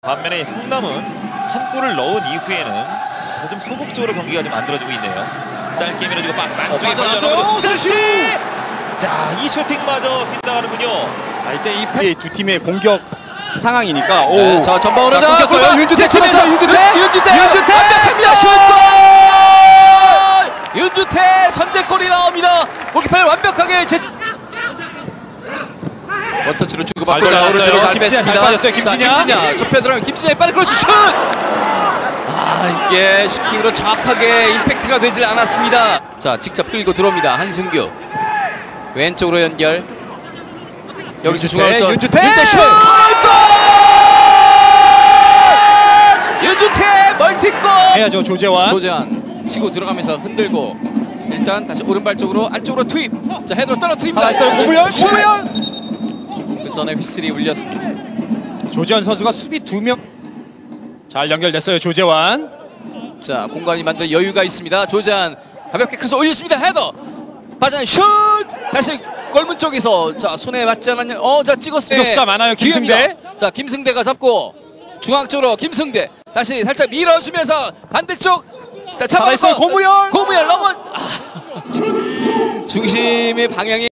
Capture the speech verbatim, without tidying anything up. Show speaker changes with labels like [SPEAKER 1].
[SPEAKER 1] 반면에 성남은 한 골을 넣은 이후에는 좀 소극적으로 경기가 좀 만들어지고 있네요. 짧게 밀어주고 박스 안쪽에
[SPEAKER 2] 걸려서 슛!
[SPEAKER 1] 자, 이 슈팅마저 빗나가는군요.
[SPEAKER 2] 자, 이때 이 두 팀의 공격 상황이니까 오.
[SPEAKER 3] 네, 자, 전방으로
[SPEAKER 2] 자, 끊겼어요. 윤주태
[SPEAKER 3] 치면서
[SPEAKER 2] 윤주태
[SPEAKER 3] 윤주태
[SPEAKER 2] 윤주태
[SPEAKER 3] 완벽합니다. 슛골! 윤주태 선제골이 나옵니다. 골키퍼를 완벽하게 제 원터치로 주고 받고
[SPEAKER 2] 잘
[SPEAKER 3] 오른쪽으로
[SPEAKER 2] 걸렸어요.
[SPEAKER 3] 잘
[SPEAKER 2] 김진야
[SPEAKER 3] 뺐습니다.
[SPEAKER 2] 잘 빠졌어요. 김진야.
[SPEAKER 3] 자, 김진야 좁혀 들어가면 김진야의 빠른 크로스 슛! 아, 이게 슈팅으로 정확하게 임팩트가 되질 않았습니다. 자, 직접 끌고 들어옵니다. 한승규 왼쪽으로 연결. 여기서 중앙에서
[SPEAKER 2] 윤주태!
[SPEAKER 3] 윤주태 슛! 골! 윤주태 멀티골!
[SPEAKER 2] 해야죠. 조재환.
[SPEAKER 3] 조재환 치고 들어가면서 흔들고 일단 다시 오른발 쪽으로 안쪽으로 투입. 자, 헤드로 떨어뜨립니다.
[SPEAKER 2] 살았어요. 고무열. 고무열.
[SPEAKER 3] 그 전에 휘슬이 울렸습니다.
[SPEAKER 2] 조재환 선수가 수비 두 명. 잘 연결됐어요. 조재환.
[SPEAKER 3] 자, 공간이 만든 여유가 있습니다. 조재환 가볍게 크로스 올렸습니다. 헤더 빠져 슛! 다시 골문 쪽에서 자, 손에 맞지 않았냐? 어, 자, 찍었습니다.
[SPEAKER 2] 공격수가 많아요. 김승대.
[SPEAKER 3] 기회입니다. 자, 김승대가 잡고 중앙 쪽으로 김승대 다시 살짝 밀어주면서 반대쪽 자,
[SPEAKER 2] 살아있어요.
[SPEAKER 3] 잡아서
[SPEAKER 2] 고무열.
[SPEAKER 3] 고무열 넘어 아, 중심의 방향이